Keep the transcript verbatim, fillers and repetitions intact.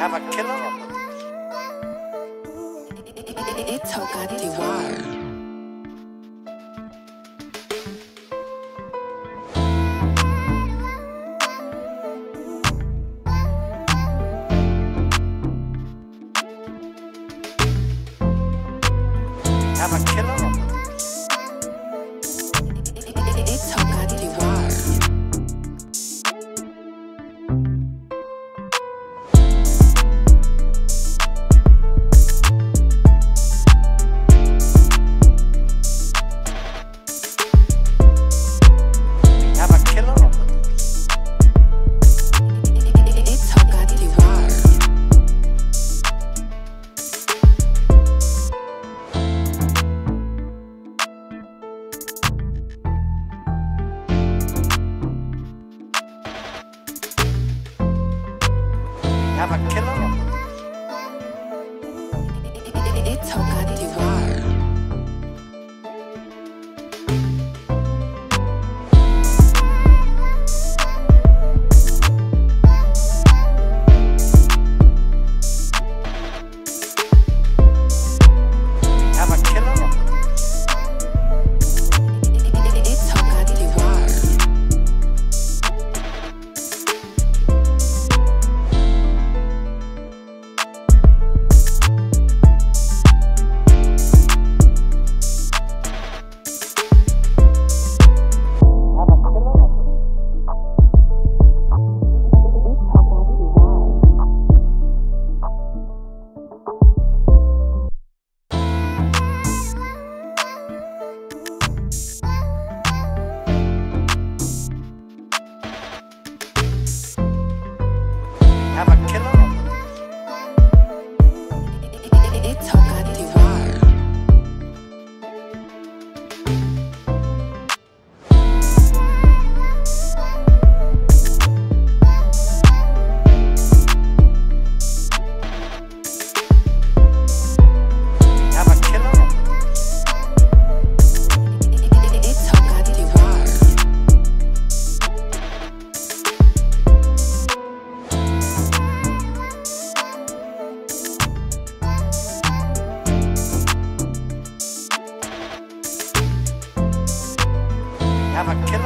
have a killer. It's Hokatiwi. Have a killer. It's Hokatiwi. Have a killer. It's Hokatiwi. Have a killer. It's Hokatiwi. Have a killer. It's Hokatiwi. Have a killer. It's Hokatiwi. Have a killer.